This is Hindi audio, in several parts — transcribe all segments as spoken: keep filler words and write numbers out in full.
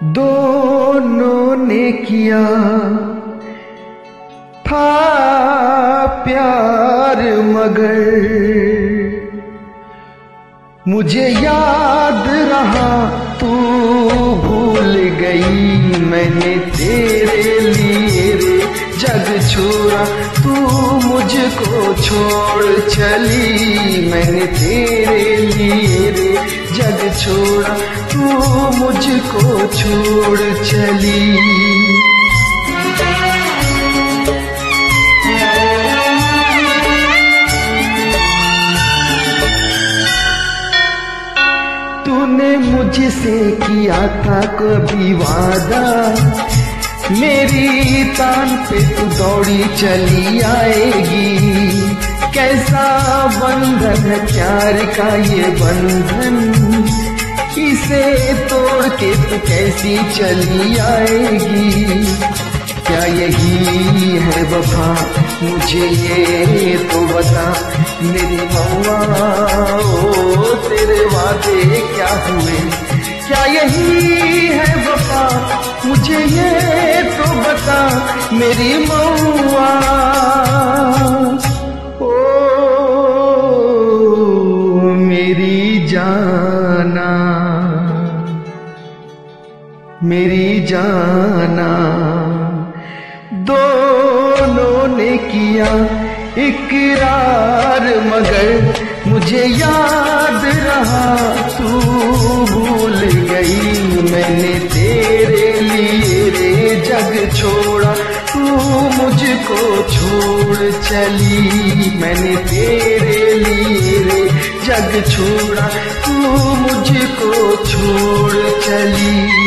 दोनों ने किया था प्यार मगर मुझे याद रहा तू भूल गई। मैंने तेरे लिए रे जग छोड़ा तू मुझको छोड़ चली। मैंने तेरे लिए रे जग छोड़ा तू मुझको छोड़ चली। तूने मुझसे किया था कभी वादा मेरी तान पे तू दौड़ी चली आएगी। कैसा बंधन है प्यार का ये बंधन, इसे तोड़ के तू कैसी चली आएगी। क्या यही है वफा मुझे ये तो बता मेरी मौआ, ओ तेरे वादे क्या हुए। क्या यही है वफा मुझे ये तो बता मेरी मौआ, ओ मेरी जाना मेरी जाना। दोनों ने किया इकरार मगर मुझे याद रहा तू भूल गई। मैंने तेरे लिए रे जग छोड़ा तू मुझको छोड़ चली। मैंने तेरे लिए रे जग छोड़ा तू मुझको छोड़ चली।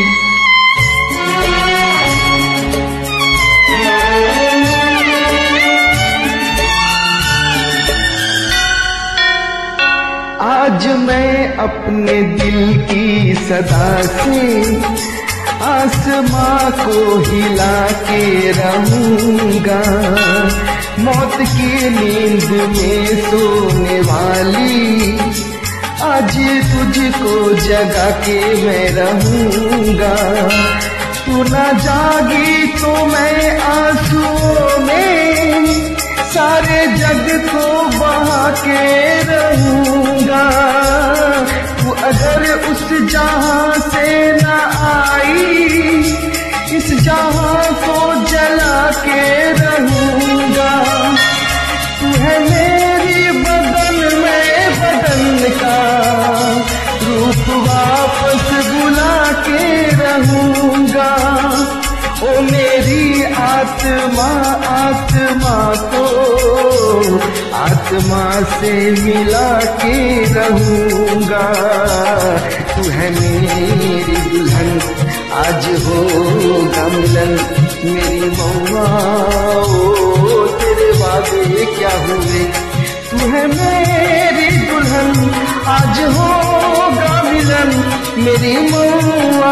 आज मैं अपने दिल की सदा से आसमां को हिला के रहूंगा। मौत की नींद में सोने वाली आज तुझको जगा के मैं रहूंगा। तू ना जागी तो मैं आंसुओं में सारे जग को बहा के रहूंगा। तू अगर उस जहां से न आई इस जहां को जला के रहूंगा। तू है मेरी बदन में बदन का रूप वापस बुला के रहूंगा। ओ मेरी आत्मा आत्मा को आत्मा से मिला के रहूंगा। तू है मेरी दुल्हन आज होगा मिलन मेरी मौआ, ओ तेरे वादे क्या हुए। तू है मेरी दुल्हन आज होगा मिलन मेरी मौआ,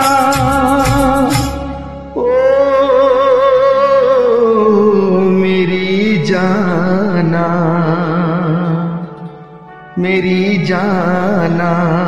जाना मेरी जाना।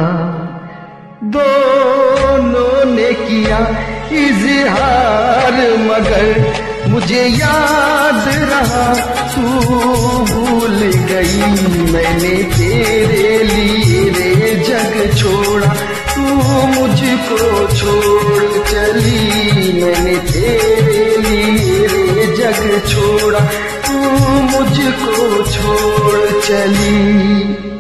दोनों ने किया इजहार मगर मुझे याद रहा तू भूल गई। मैंने तेरे लिए रे जग छोड़ा तू मुझको छोड़ चली। मैंने तेरे लिए रे जग छोड़ा तू मुझको छोड़ चली।